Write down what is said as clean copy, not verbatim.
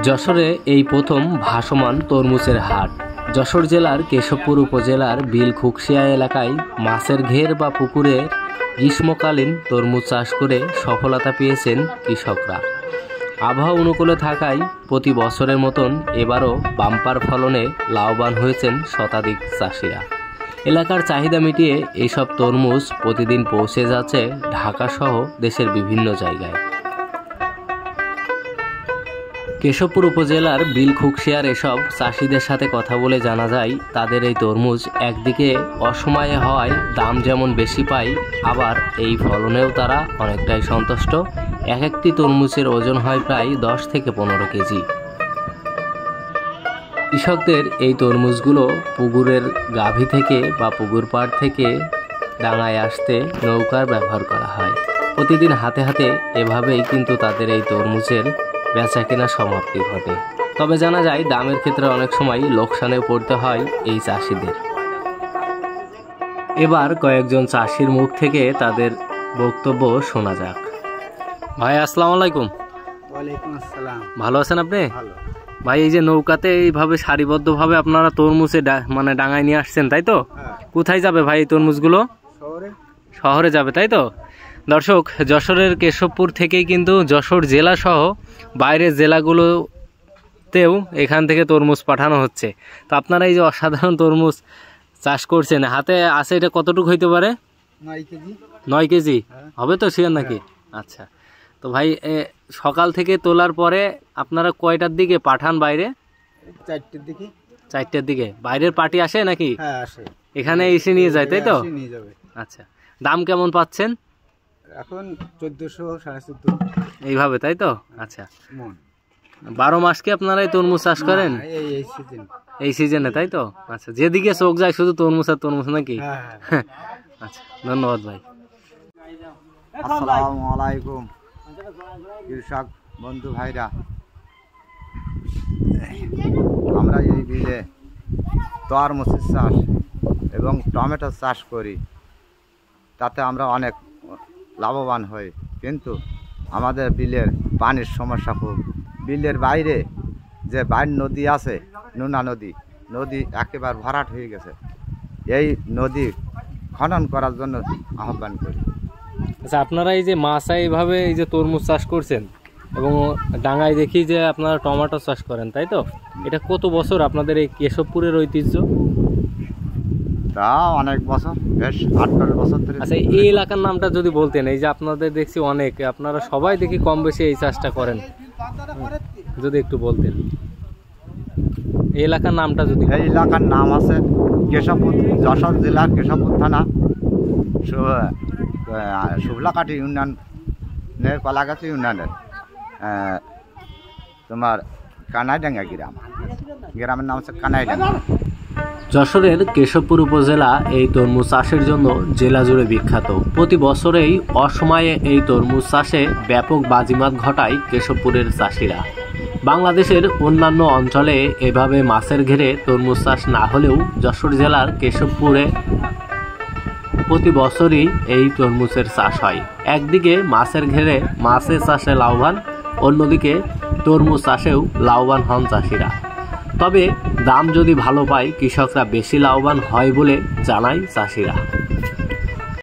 যশোরে এই প্রথম ভাসমান তরমুজের হাট। যশোর জেলার কেশবপুর উপজেলার বিল-খুকশিয়া এলাকায় মাছের ঘের বা পুকুরের গ্রীষ্মকালীন তরমুজ চাষ করে সফলতা পেয়েছেন কৃষকরা। আবহাওয়া অনুকূলে থাকায় প্রতি বছরের মতন এবারও বাম্পার ফলনে লাভবান হয়েছেন শতাধিক চাষিরা। এলাকার চাহিদা মিটিয়ে এইসব তরমুজ প্রতিদিন পৌঁছে যাচ্ছে ঢাকাসহ দেশের বিভিন্ন জায়গায়। কেশবপুর উপজেলার বিল-খুকশিয়ার এসব চাষিদের সাথে কথা বলে জানা যায়, তাদের এই তরমুজ একদিকে অসময়ে হওয়ায় দাম যেমন বেশি পায়, আবার এই ফলনেও তারা অনেকটাই সন্তুষ্ট। এক একটি তরমুজের ওজন হয় প্রায় 10 থেকে 15 কেজি। কৃষকদের এই তরমুজগুলো পুকুরের গাভী থেকে বা পুকুর পাড় থেকে ডাঙায় আসতে নৌকার ব্যবহার করা হয়। প্রতিদিন হাতে হাতে এভাবেই কিন্তু তাদের এই তরমুজের বেচা কেনা সমাপ্তি ঘটে। তবে জানা যায় দামের ক্ষেত্রে অনেক সময় লোকসানে পড়তে হয় এই চাষিদের। এবার কয়েকজন চাষির মুখ থেকে তাদের বক্তব্য শোনা যাক। ভাই আসসালামু আলাইকুম। ওয়ালাইকুম আসসালাম। ভালো আছেন আপনি? ভালো। ভাই এই যে নৌকাতে এইভাবে সারিবদ্ধভাবে আপনারা তরমুজে মানে ডাঙায় নিয়ে আসছেন, তাই তো? কোথায় যাবে ভাই এই তরমুজগুলো? শহরে যাবে, তাই তো? দর্শক, যশোরের কেশবপুর থেকেই কিন্তু যশোর জেলা সহ বাইরের জেলাগুলোতেও এখান থেকে তরমুজ পাঠানো হচ্ছে। তো আপনারা এই যে অসাধারণ তরমুজ চাষ করছেন, হাতে আছে, এটা কতটুকু হইতে পারে? 9 কেজি হবে তো, শিওর নাকি? আচ্ছা। তো ভাই সকাল থেকে তোলার পরে আপনারা কয়টার দিকে পাঠান বাইরে? 4টার দিকে। 4টার দিকে বাইরের পার্টি আসে নাকি? হ্যাঁ আসে। এখানে এসে নিয়ে যায়, তাই তো? নিয়ে যাবে। আচ্ছা, দাম কেমন পাচ্ছেন এখন? 1400 1450 এইভাবে, তাই তো? আচ্ছা, 12 মাস কি আপনারা এই তরমুজ চাষ করেন? এই সিজনে, তাই তো? আচ্ছা, যেদিকে চোখ যায় শুধু তরমুজ আর তরমুজ নাকি? আচ্ছা, ধন্যবাদ ভাই। আসসালামু আলাইকুম কৃষক বন্ধু ভাইরা, আমরা এই বিলে তরমুজের চাষ এবং টমেটো চাষ করি, তাতে আমরা অনেক লাভবান হই। কিন্তু আমাদের বিলের পানির সমস্যা খুব। বিলের বাইরে যে বাইর নদী আছে, নোনা নদী একেবারে ভরাট হয়ে গেছে। এই নদী খনন করার জন্য আহ্বান করি। আচ্ছা, আপনারা এই যে মাছায় এইভাবে এই যে তরমুজ চাষ করছেন এবং ডাঙায় দেখি যে আপনারা টমেটো চাষ করেন, তাই তো? এটা কত বছর আপনাদের এই কেশবপুরের ঐতিহ্য? তা অনেক বছর, বেশ 8-12 বছর ধরে। আচ্ছা, এই এলাকার নামটা যদি বলতেন, এই যে আপনাদের দেখছি অনেক, আপনারা সবাই দেখি কম বেশি এই চাষটা করেন, যদি একটু বলতেন। এই এলাকার নামটা যদি। এই এলাকার নাম আছে কেশবপুর, যশোর জেলার কেশবপুর থানা, শুভলাকাঠি ইউনিয়নের, কলাগাছি ইউনিয়নের তোমার কানাইডাঙ্গা গ্রামের নাম হচ্ছে কানাইডাঙ্গা। যশোরের কেশবপুর উপজেলা এই তরমুজ চাষের জন্য জেলা জুড়ে বিখ্যাত। প্রতি বছরেই অসময়ে এই তরমুজ চাষে ব্যাপক বাজিমাত ঘটায় কেশবপুরের চাষিরা। বাংলাদেশের অন্যান্য অঞ্চলে এভাবে মাছের ঘেরে তরমুজ চাষ না হলেও যশোর জেলার কেশবপুরে প্রতি বছরই এই তরমুজের চাষ হয়। একদিকে মাছের ঘেরে মাছের চাষে লাভবান, অন্যদিকে তরমুজ চাষেও লাভবান হন চাষিরা। তবে দাম যদি ভালো পায়, কৃষকরা বেশি লাভবান হয় বলে জানায় চাষিরা।